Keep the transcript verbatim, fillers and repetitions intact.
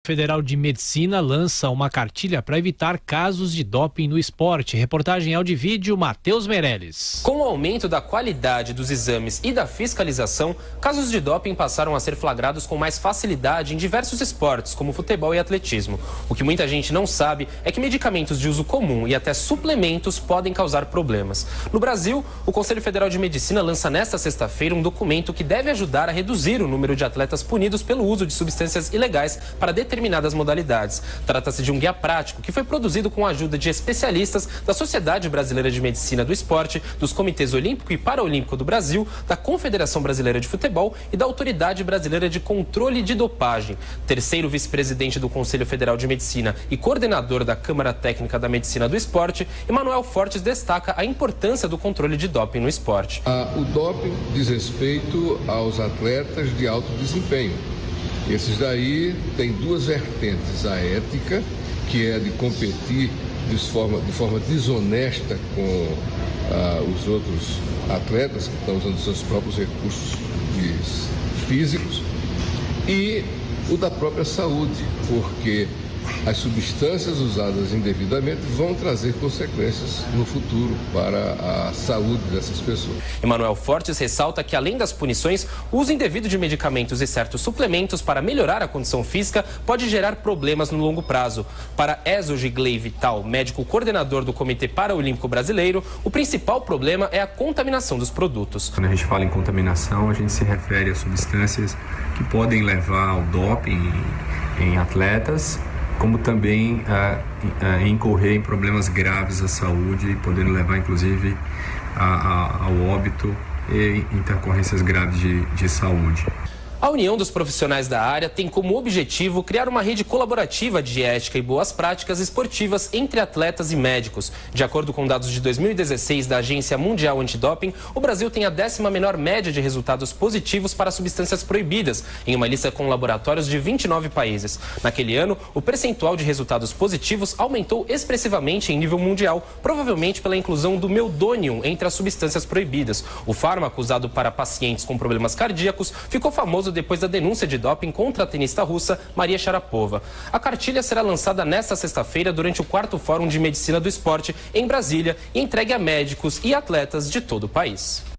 Federal de Medicina lança uma cartilha para evitar casos de doping no esporte. Reportagem áudio e vídeo, Matheus Meirelles. Com o aumento da qualidade dos exames e da fiscalização, casos de doping passaram a ser flagrados com mais facilidade em diversos esportes, como futebol e atletismo. O que muita gente não sabe é que medicamentos de uso comum e até suplementos podem causar problemas. No Brasil, o Conselho Federal de Medicina lança nesta sexta-feira um documento que deve ajudar a reduzir o número de atletas punidos pelo uso de substâncias ilegais para determinadas modalidades. Trata-se de um guia prático que foi produzido com a ajuda de especialistas da Sociedade Brasileira de Medicina do Esporte, dos Comitês Olímpico e Paralímpico do Brasil, da Confederação Brasileira de Futebol e da Autoridade Brasileira de Controle de Dopagem. Terceiro vice-presidente do Conselho Federal de Medicina e coordenador da Câmara Técnica da Medicina do Esporte, Emanuel Fortes destaca a importância do controle de doping no esporte. Ah, o doping diz respeito aos atletas de alto desempenho. Esses daí têm duas vertentes, a ética, que é de competir de forma, de forma desonesta com ah, os outros atletas que estão usando seus próprios recursos físicos, e o da própria saúde, porque as substâncias usadas indevidamente vão trazer consequências no futuro para a saúde dessas pessoas. Emanuel Fortes ressalta que, além das punições, o uso indevido de medicamentos e certos suplementos para melhorar a condição física pode gerar problemas no longo prazo. Para Ezo Gigley Vital, médico coordenador do Comitê Paralímpico Brasileiro, o principal problema é a contaminação dos produtos. Quando a gente fala em contaminação, a gente se refere a substâncias que podem levar ao doping em atletas, como também a, a incorrer em problemas graves à saúde, podendo levar inclusive a, a, ao óbito e intercorrências graves de, de saúde. A União dos Profissionais da Área tem como objetivo criar uma rede colaborativa de ética e boas práticas esportivas entre atletas e médicos. De acordo com dados de dois mil e dezesseis da Agência Mundial Antidoping, o Brasil tem a décima menor média de resultados positivos para substâncias proibidas, em uma lista com laboratórios de vinte e nove países. Naquele ano, o percentual de resultados positivos aumentou expressivamente em nível mundial, provavelmente pela inclusão do meldonium entre as substâncias proibidas. O fármaco usado para pacientes com problemas cardíacos ficou famoso depois da denúncia de doping contra a tenista russa Maria Sharapova. A cartilha será lançada nesta sexta-feira durante o quarto Fórum de Medicina do Esporte em Brasília e entregue a médicos e atletas de todo o país.